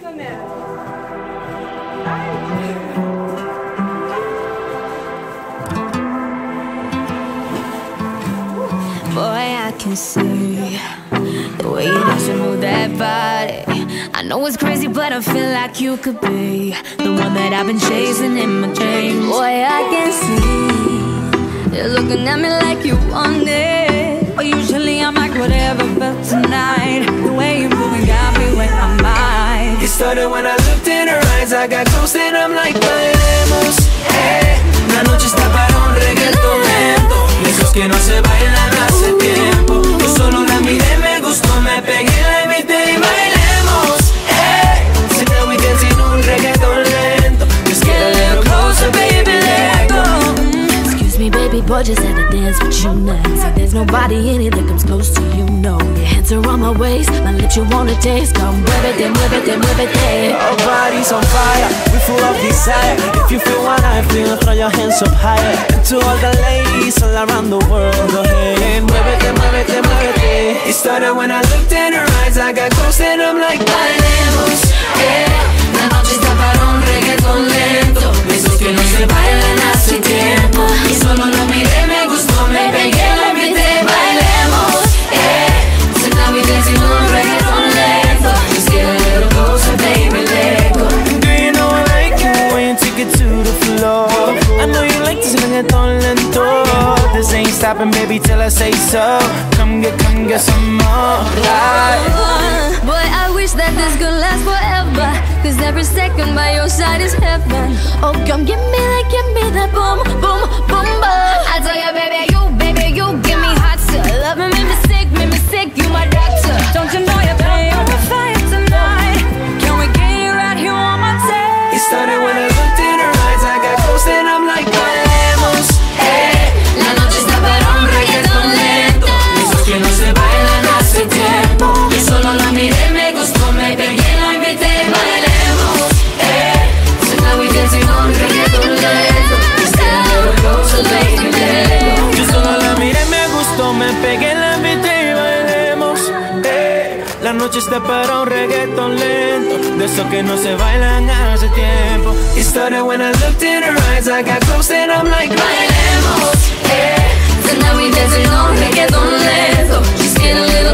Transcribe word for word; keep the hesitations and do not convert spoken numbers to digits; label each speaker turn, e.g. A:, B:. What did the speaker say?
A: man.
B: Boy, I can see the way you dance and move that body. I know it's crazy, but I feel like you could be the one that I've been chasing in my dreams. Boy, I can see you're looking at me like you want it. But usually I'm like whatever, but tonight the way you're moving got me where my mind.
C: It started when I looked in her eyes. I got close and I'm like, bailemos, eh. La noche está para un reggaetón lento, esos que no se bailan hace tiempo. Yo solo la miré, me gustó, me pegué, la invité y bailemos, eh. So now we dancing un reggaetón lento. Just get a little closer, baby, let go.
B: Excuse me, baby boy, just had to dance with you now. So there's nobody in it that comes close to you, no. Your hands are on my waist, my lips you wanna taste. Come muévete, muévete, muévete.
C: Our bodies on fire, we full of desire. If you feel what I feel, throw your hands up higher. And to all the ladies all around the world, go ahead, muévete, muévete, muévete. It started when I looked in her eyes. I got close and I'm like, bailemos, eh. La noche está para un reggaetón lento, esos que no se bailan hace tiempo. Y solo lo miré, me gustó, me pegué, la invité, bailemos, eh. So now we dancing un reggaetón lento. Just get a little closer, baby, let go. Do you know I like it when you take it to the floor? I know you like this reggaetón lento. This ain't stopping, baby, till I say so. Come get, come get some more. Right.
B: Boy, I wish that this could last forever, cause every second by your side is heaven. Oh, come give me that, give me that boom, boom, boom, boom. I tell you, baby, you, baby, you give me hot to love me, make me sick, make me sick, you my doctor. Don't you know you're playing with fire tonight? Can we get you right here on my tail?
C: It started when I looked in her eyes. I got close and I'm like, bailemos, eh. La noche está para un reggaetón lento, esos que no se bailan hace tiempo. Yo solo la miré, me gustó, me pegué, la invité, bailemos, eh. So now we dancing on reggaetón lento. Just get a little closer, baby, let go. Yo solo la miré, me gustó, me pegué, la invité y bailemos, eh. La noche está para un reggaetón lento, de esos que no se bailan hace tiempo. It started when I looked in her eyes. I got close and I'm like, bailemos, eh.
B: So now we dancing on reggaeton lento. Just get a little